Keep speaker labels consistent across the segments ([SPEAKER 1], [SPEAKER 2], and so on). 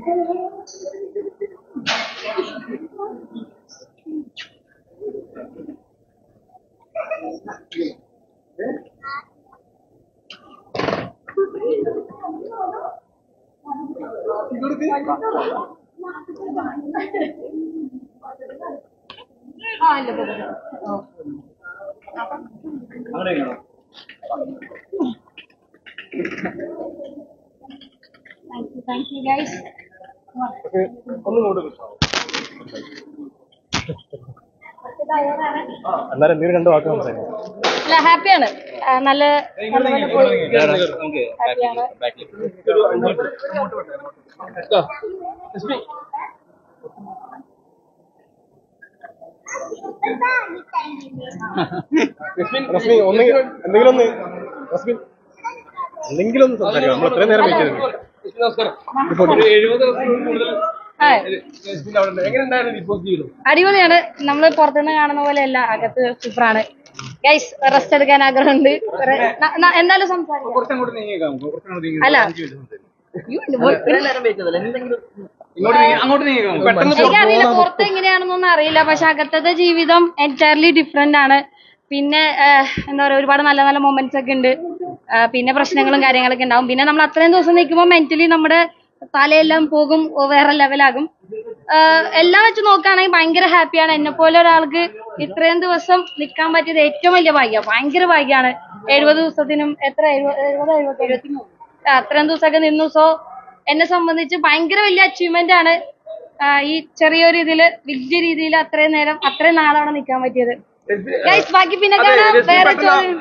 [SPEAKER 1] Thank you guys.
[SPEAKER 2] അന്നേരം എന്തെങ്കിലും 2 വാക്ക് സംസാരിക്കും.
[SPEAKER 1] അല്ല ഹാപ്പിയാണ്, നല്ല പോയി ഹാപ്പിയാണ്.
[SPEAKER 2] റസ്മി എന്തെങ്കിലും ഒന്ന് സംസാരിക്കാം. നമ്മൾ ഇത്രയും നേരം വെയിറ്റ് ചെയ്തു.
[SPEAKER 1] അടിപൊളിയാണ്. നമ്മള് പുറത്തുനിന്ന് കാണുന്ന പോലെ അല്ല, അകത്ത് സൂപ്പറാണ്. ഗൈസ് റെസ്റ്റ് എടുക്കാൻ ആഗ്രഹമുണ്ട്. എന്തായാലും സംസാരിക്കാം. അല്ല എനിക്കറിയില്ല പുറത്ത് എങ്ങനെയാണെന്നൊന്നും അറിയില്ല, പക്ഷെ അകത്തത്തെ ജീവിതം എൻറ്റയർലി ഡിഫറെന്റ് ആണ്. പിന്നെ എന്താ പറയാ, ഒരുപാട് നല്ല നല്ല മൊമെന്റ്സ് ഒക്കെ ഉണ്ട്. പിന്നെ പ്രശ്നങ്ങളും കാര്യങ്ങളൊക്കെ ഉണ്ടാവും. പിന്നെ നമ്മൾ അത്രയും ദിവസം നിൽക്കുമ്പോൾ മെന്റലി നമ്മുടെ തലയെല്ലാം പോകും, വേറെ ലെവലാകും. എല്ലാം വെച്ച് നോക്കുകയാണെങ്കിൽ ഭയങ്കര ഹാപ്പിയാണ്. എന്നെ പോലെ ഒരാൾക്ക് ഇത്രയും ദിവസം നിൽക്കാൻ പറ്റിയത് ഏറ്റവും വലിയ ഭാഗ്യം, ഭയങ്കര ഭാഗ്യമാണ്. 70 ദിവസത്തിനും അത്രയും ദിവസമൊക്കെ നിന്നു. സോ എന്നെ സംബന്ധിച്ച് ഭയങ്കര വലിയ അച്ചീവ്മെന്റ് ആണ് ഈ ചെറിയൊരു ഇതില് വലിയ രീതിയിൽ അത്രയും നേരം അത്രയും നാളവിടെ നിൽക്കാൻ പറ്റിയത്. ബാക്കി പിന്നെ കാണാം. വേറെ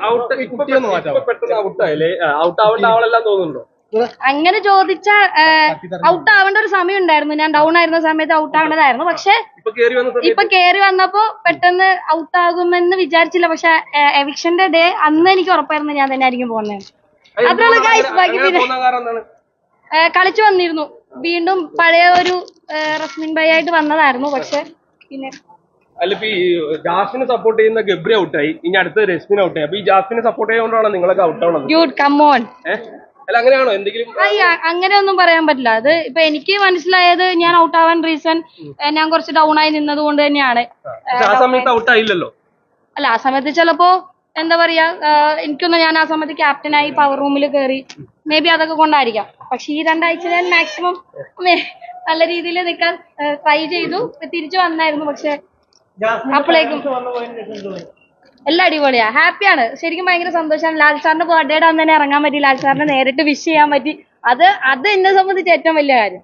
[SPEAKER 1] അങ്ങനെ ചോദിച്ചാൽ ഔട്ട് ആവേണ്ട ഒരു സമയം ഉണ്ടായിരുന്നു. ഞാൻ ഡൗൺ ആയിരുന്ന സമയത്ത് ഔട്ട് ആവേണ്ടതായിരുന്നു. പക്ഷെ ഇപ്പൊ കേറി വന്നപ്പോ പെട്ടെന്ന് ഔട്ട് ആകുമെന്ന് വിചാരിച്ചില്ല. പക്ഷെ എവിക്ഷന്റെ ഡേ അന്ന് എനിക്ക് ഉറപ്പായിരുന്നു ഞാൻ തന്നെ ആയിരിക്കും പോകുന്നത്. അത്രയുള്ള ഗൈസ്. ബാക്കി പിന്നെ കളിച്ചു വന്നിരുന്നു. വീണ്ടും പഴയ ഒരു റസ്മിൻ ബൈ ആയിട്ട് വന്നതായിരുന്നു. പക്ഷെ പിന്നെ
[SPEAKER 2] ജാസ്മിനെ സപ്പോർട്ട് ചെയ്യുന്ന ഗബ്രി ഔട്ടായി, ഇനി അടുത്ത രശ്മിൻ ഔട്ടായി. അപ്പൊ ഈ ജാസ്മിനെ സപ്പോർട്ട് ചെയ്യുന്നതുകൊണ്ടാണ് നിങ്ങളൊക്കെ ഔട്ട് ആവുന്നത്. അല്ല അങ്ങനെയാണോ? എന്തെങ്കിലും
[SPEAKER 1] അങ്ങനെയൊന്നും പറയാൻ പറ്റില്ല. അത് ഇപ്പൊ എനിക്ക് മനസ്സിലായത് ഞാൻ ഔട്ട് ആവാൻ റീസൺ ഞാൻ കുറച്ച് ഡൗൺ ആയി നിന്നത് കൊണ്ട് തന്നെയാണ്.
[SPEAKER 2] ആ സമയത്ത് ഔട്ട് ആയില്ലല്ലോ.
[SPEAKER 1] അല്ല ആ സമയത്ത് ചിലപ്പോ എന്താ പറയാ, എനിക്കൊന്നും ഞാൻ ആ സമയത്ത് ക്യാപ്റ്റനായി പവർ റൂമിൽ കയറി, മേ ബി അതൊക്കെ കൊണ്ടായിരിക്കാം. പക്ഷെ ഈ 2 ആഴ്ച ഞാൻ മാക്സിമം നല്ല രീതിയിൽ നിൽക്കാൻ ട്രൈ ചെയ്തു. തിരിച്ചു വന്നായിരുന്നു. പക്ഷെ അപ്പോഴേക്കും എല്ലാം അടിപൊളിയാ, ഹാപ്പിയാണ്. ശരിക്കും ഭയങ്കര സന്തോഷമാണ്. ലാൽ സാറിന്റെ ബർത്ത്ഡേയുടെ അന്ന് തന്നെ ഇറങ്ങാൻ പറ്റി, ലാൽ സാറിനെ നേരിട്ട് വിഷ് ചെയ്യാൻ പറ്റി. അത് എന്നെ സംബന്ധിച്ച് ഏറ്റവും വലിയ കാര്യം.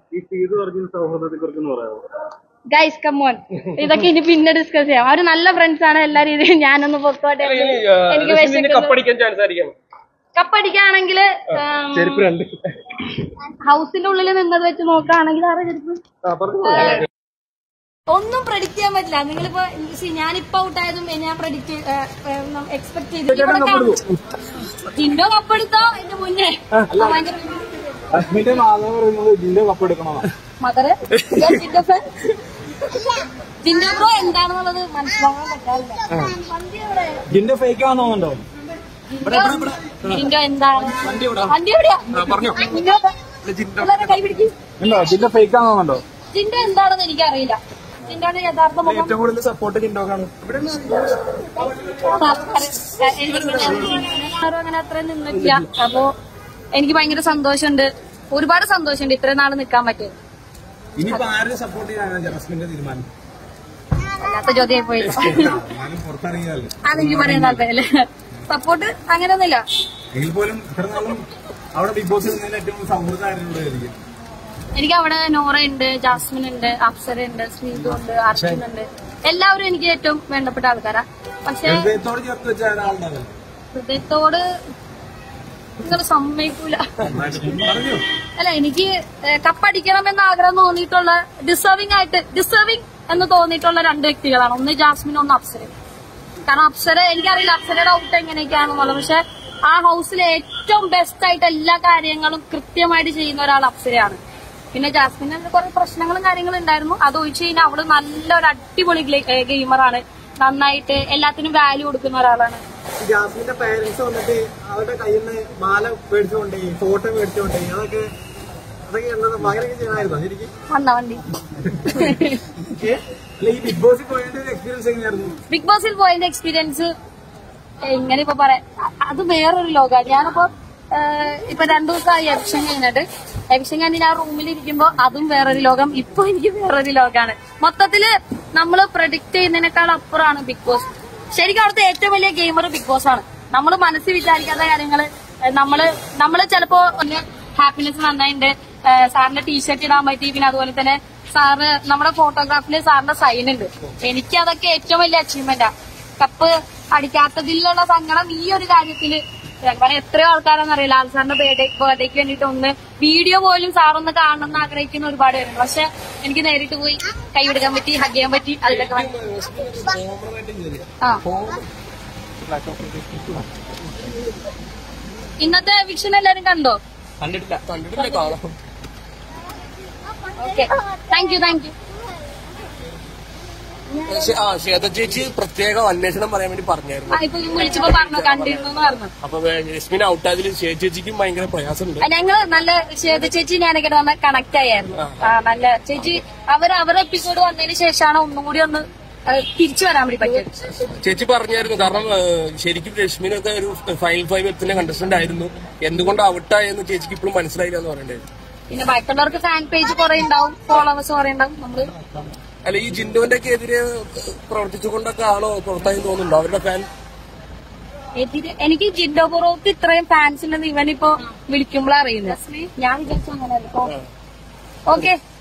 [SPEAKER 1] ഗൈസ് കമോൺ, ഇതൊക്കെ ഇനി പിന്നെ ഡിസ്കസ് ചെയ്യാം. അവര് നല്ല ഫ്രണ്ട്സ് ആണ് എല്ലാ രീതിയിലും. ഞാനൊന്ന് പൊക്കോട്ടെ. എനിക്ക് കപ്പടിക്കാണെങ്കിൽ ഹൗസിന്റെ ഉള്ളിൽ നിന്നത് വെച്ച് നോക്കുകയാണെങ്കിൽ ഒന്നും പ്രഡിക്ട് ചെയ്യാൻ പറ്റില്ല. നിങ്ങളിപ്പോ ഞാനിപ്പോ ഔട്ടായതും ഞാൻ എക്സ്പെക്ട് ചെയ്തു. ജിൻഡോ കപ്പെടുത്തോ എന്റെ മുന്നേ മദറ് ജിൻഡോ ബ്രോ എന്താണെന്നുള്ളത് മനസ്സിലാക്കാൻ പറ്റാറില്ല.
[SPEAKER 3] ജിൻഡോ ഫേക്ക് ആണെന്നുണ്ടോ?
[SPEAKER 1] ജിൻഡോ എന്താണ്? വണ്ടി എവിടെയാ? കൈ പിടിക്കും.
[SPEAKER 3] ജിൻഡോ ഫേക്ക് ആണെന്നുണ്ടോ?
[SPEAKER 1] ജിൻഡോ എന്താണെന്ന് എനിക്കറിയില്ല. ജിൻഡോയുടെ യഥാർത്ഥ
[SPEAKER 3] ഏറ്റവും കൂടുതൽ സപ്പോർട്ട് ജിൻഡോക്കാണ്.
[SPEAKER 1] അങ്ങനെ അത്രയും നിന്നിട്ടില്ല. അപ്പൊ എനിക്ക് ഭയങ്കര സന്തോഷമുണ്ട്, ഒരുപാട് സന്തോഷമുണ്ട് ഇത്രയും നാള് നിക്കാൻ പറ്റിയത്.
[SPEAKER 3] ഇനിയിപ്പോ ആരെ സപ്പോർട്ട് ചെയ്യാനാണ് ജാസ്മിന്റെ തീരുമാനം?
[SPEAKER 1] അല്ലാത്ത ചോദ്യമായി പോയി. അതെനിക്ക് പറയാൻ താല്പര്യല്ലേ. സപ്പോർട്ട് അങ്ങനെയൊന്നുമില്ല.
[SPEAKER 3] എങ്കിൽ പോലും ഇത്ര നാളും അവിടെ ബിഗ് ബോസിൽ ഏറ്റവും സൗഹൃദമായിരുന്നു.
[SPEAKER 1] എനിക്ക് അവിടെ നോറ ഉണ്ട്, ജാസ്മിൻ ഉണ്ട്, അപ്സര ഉണ്ട്, സ്മീതു ഉണ്ട്, അർജുൻ ഉണ്ട്. എല്ലാവരും എനിക്ക് ഏറ്റവും വേണ്ടപ്പെട്ട ആൾക്കാരാ. പക്ഷെ ഹൃദയത്തോട് നിങ്ങൾ സമ്മതിക്കൂല. അല്ല, എനിക്ക് കപ്പടിക്കണം എന്ന ആഗ്രഹം തോന്നിയിട്ടുള്ള ഡിസേർവിംഗ് എന്ന് തോന്നിയിട്ടുള്ള 2 വ്യക്തികളാണ്. ഒന്ന് ജാസ്മിൻ, ഒന്ന് അപ്സര. കാരണം അപ്സര എനിക്കറിയില്ല അപ്സരയുടെ ഔട്ട് എങ്ങനെയൊക്കെയാണെന്നുള്ളത്. പക്ഷെ ആ ഹൗസിലെ ഏറ്റവും ബെസ്റ്റ് ആയിട്ട് എല്ലാ കാര്യങ്ങളും കൃത്യമായിട്ട് ചെയ്യുന്ന ഒരാൾ അപ്സരയാണ്. പിന്നെ ജാസ്മിന് കുറെ പ്രശ്നങ്ങളും കാര്യങ്ങളും ഉണ്ടായിരുന്നു. അത് ഒഴിച്ചു കഴിഞ്ഞാൽ അവള് നല്ലൊരു അടിപൊളി ഗെയിമറാണ്. നന്നായിട്ട് എല്ലാത്തിനും വാല്യൂ കൊടുക്കുന്ന ഒരാളാണ്.
[SPEAKER 3] ജാസ്മിന്റെ പേരൻസ് വന്നിട്ട് അവരുടെ കയ്യിൽ നിന്ന് മാല മേടിച്ചുകൊണ്ടേ ഫോട്ടോ മേടിച്ചുകൊണ്ടേ അതൊക്കെ അതൊക്കെ അങ്ങനെയൊക്കെ ചെയ്യണമായിരുന്നോ ശരിക്കും?
[SPEAKER 1] വണ്ടി
[SPEAKER 3] ഈ ബിഗ് ബോസിൽ പോയതിന്റെ ഒരു എക്സ്പീരിയൻസ് എങ്ങനെയായിരുന്നു?
[SPEAKER 1] ബിഗ് ബോസിൽ പോയതിന്റെ എക്സ്പീരിയൻസ് എങ്ങനെ ഇപ്പൊ പറയാം, അത് വേറൊരു ലോകമാണ്. ഞാനിപ്പോ ഇപ്പൊ 2 ദിവസമായി എവിക്ഷൻ കഴിഞ്ഞിട്ട്. എവിക്ഷൻ കഴിഞ്ഞ് ഞാൻ റൂമിലിരിക്കുമ്പോ അതും വേറൊരു ലോകം, ഇപ്പൊ എനിക്ക് വേറൊരു ലോകമാണ്. മൊത്തത്തില് നമ്മള് പ്രഡിക്ട് ചെയ്യുന്നതിനേക്കാൾ അപ്പുറമാണ് ബിഗ് ബോസ്. ശരിക്കും അവിടുത്തെ ഏറ്റവും വലിയ ഗെയിമർ ബിഗ് ബോസ് ആണ്. നമ്മള് മനസ്സിൽ വിചാരിക്കാത്ത കാര്യങ്ങള് നമ്മള് ചിലപ്പോ ഹാപ്പിനെസ് നന്നായിട്ടുണ്ട്, സാറിന്റെ ടീഷർട്ട് ഇടാൻ പറ്റി, പിന്നെ അതുപോലെ തന്നെ സാറ് നമ്മുടെ ഫോട്ടോഗ്രാഫില് സാറിന്റെ സൈൻ ഉണ്ട്. എനിക്ക് അതൊക്കെ ഏറ്റവും വലിയ അച്ചീവ്മെന്റാ. കപ്പ് അടിക്കാത്തതിലുള്ള സങ്കടം ഈ ഒരു കാര്യത്തില് കാരണം എത്രയോ ആൾക്കാരെന്ന് അറിയില്ല. ലാൽ സാറിന്റെ ബർത്ത്ഡേക്ക് വേണ്ടിട്ട് ഒന്ന് വീഡിയോ പോലും സാറൊന്ന് കാണണമെന്ന് ആഗ്രഹിക്കുന്ന ഒരുപാട് പേരുണ്ട്. പക്ഷെ എനിക്ക് നേരിട്ട് പോയി കൈ പിടിക്കാൻ പറ്റി, ഹഗ് ചെയ്യാൻ പറ്റി. അതിലൊക്കെ ഇന്നത്തെ എവിക്ഷൻ എല്ലാരും കണ്ടോ?
[SPEAKER 2] കണ്ടിട്ടില്ല.
[SPEAKER 1] Okay, thank you.
[SPEAKER 2] ശ്വേത ചേച്ചി പ്രത്യേകം അന്വേഷണം പറയാൻ വേണ്ടി പറഞ്ഞായിരുന്നു.
[SPEAKER 1] ഇപ്പൊ വിളിച്ചപ്പോ പറഞ്ഞു കണ്ടിരുന്നു പറഞ്ഞു.
[SPEAKER 2] അപ്പൊ ജസ്മിൻ ഔട്ടായതിൽ ശ്വേത ചേച്ചിക്കും ഭയങ്കര പ്രയാസമുണ്ട്.
[SPEAKER 1] ഞങ്ങള് നല്ല ശ്വേത ചേച്ചി ഞാനൊക്കെ നല്ല കണക്ട് ആയിരുന്നു. നല്ല ചേച്ചി അവരുടെ എപ്പിസോഡ് വന്നതിന് ശേഷമാണ് ഒന്നും കൂടി ഒന്ന് തിരിച്ചു വരാൻ വേണ്ടി പറ്റിയത്.
[SPEAKER 2] ചേച്ചി പറഞ്ഞായിരുന്നു, കാരണം ശരിക്കും രശ്മിനൊക്കെ ഒരു ഫൈനൽ 5 എത്തുന്ന കണ്ടസ്റ്റന്റ് ആയിരുന്നു, എന്തുകൊണ്ട് ഔട്ടായെന്ന് ചേച്ചിക്ക് ഇപ്പോഴും മനസ്സിലായില്ല എന്ന് പറയണ്ടായിരുന്നു.
[SPEAKER 1] പിന്നെ ബാക്കിയുള്ളവർക്ക് ഫാൻ പേജ് കുറെ ഉണ്ടാവും, ഫോളോവേഴ്സ് കുറെ ഉണ്ടാവും. നമ്മള്
[SPEAKER 2] അല്ല, ഈ ജിൻഡോന്റെ ഒക്കെ എതിരെ പ്രവർത്തിച്ചുകൊണ്ടൊക്കെ ആണോ പുറത്തായി തോന്നുന്നുണ്ടോ അവരുടെ ഫാൻ?
[SPEAKER 1] എനിക്ക് ജിൻഡോ പുറത്ത് ഇത്രയും ഫാൻസ് ഉണ്ടെന്ന് ഇവനിപ്പോ വിളിക്കുമ്പോഴാണ് അറിയുന്നത്. ഞാൻ വിചാരിച്ചു അങ്ങനെ. ഓക്കെ.